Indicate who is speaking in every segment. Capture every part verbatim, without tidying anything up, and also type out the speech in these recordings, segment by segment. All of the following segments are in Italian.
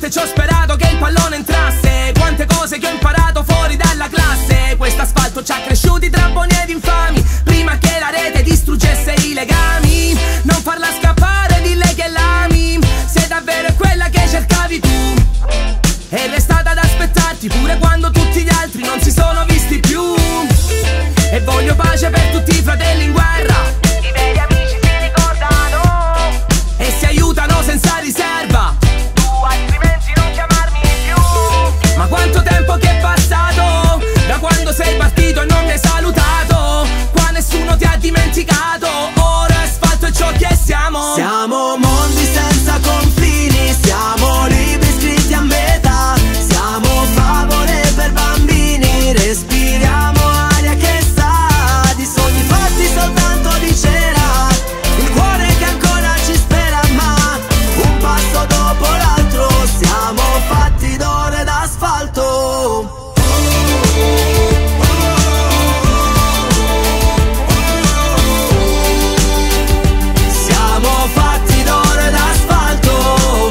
Speaker 1: volte ci ho sperato che il pallone entrasse, quante cose che ho imparato fuori dalla classe. Quest'asfalto ci ha cresciuti tra buoni ed infami, prima che la rete distruggesse i legami. Non farla scappare, dille che l'ami, se davvero è quella che cercavi tu. E restata ad aspettarti pure quando tutti gli altri non si sono visti più. E voglio pace per tutti i fratelli in guerra, i veri amici si ricordano e si aiutano senza riserva. Tu altrimenti non chiamarmi più. Ma quanto tempo che è passato da quando sei partito e non mi hai salutato, qua nessuno ti ha dimenticato. Ora asfalto è ciò che siamo.
Speaker 2: Siamo mondi senza confini, siamo libri scritti a metà, siamo favole per bambini, respiriamo aria che sa di sogni fatti soltanto di cera, il cuore che ancora ci spera, ma un passo dopo l'altro siamo fatti d'oro ed asfalto. Siamo fatti d'oro ed asfalto.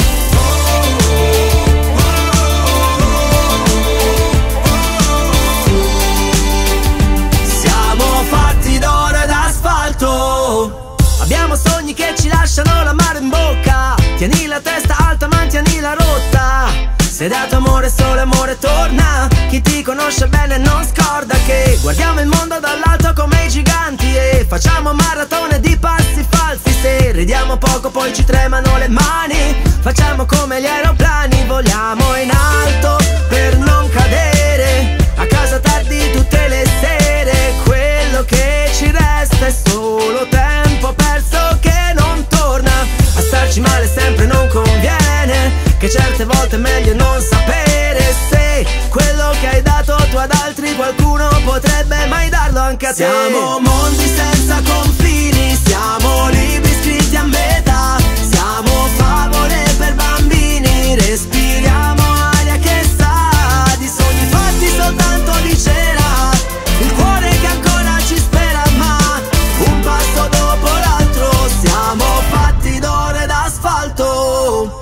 Speaker 2: Siamo fatti d'oro ed asfalto. Abbiamo sogni che ci lasciano l'amaro in bocca, tieni la testa alta, mantienila rotta. Se dato amore, solo amore torna. Chi ti conosce bene non scorda che guardiamo il mondo dall'alto come i giganti e facciamo maratone di passi falsi. Se ridiamo poco poi ci tremano le mani, facciamo come gli aeroplani, voliamo in alto per non cadere, a casa tardi tutte le sere. Quello che ci resta è solo tempo perso che non torna. A starci male sempre non conviene, che certe volte è meglio non sapere se quello che hai dato tu ad altri qualcuno potrebbe mai darlo anche a te. Siamo mondi senza confini, siamo libri scritti a metà, siamo favole per bambini, respiriamo aria che sa di sogni fatti soltanto di cera, il cuore che ancora ci spera, ma un passo dopo l'altro siamo fatti d'oro ed asfalto.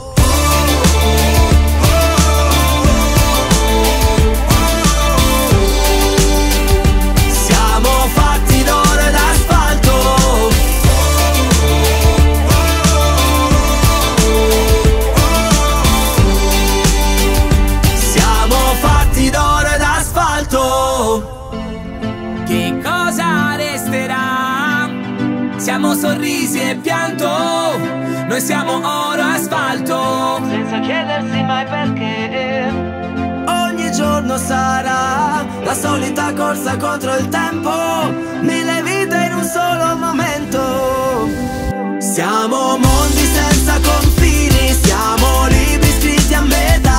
Speaker 2: Siamo fatti d'oro ed asfalto. Siamo fatti d'oro ed asfalto.
Speaker 1: Che cosa resterà? Siamo sorrisi e pianto, noi siamo oro e asfalto,
Speaker 2: Senza chiedersi mai perché. Ogni giorno sarà la solita corsa contro il tempo, mille vite in un solo momento. Siamo mondi senza confini, siamo libri scritti a metà,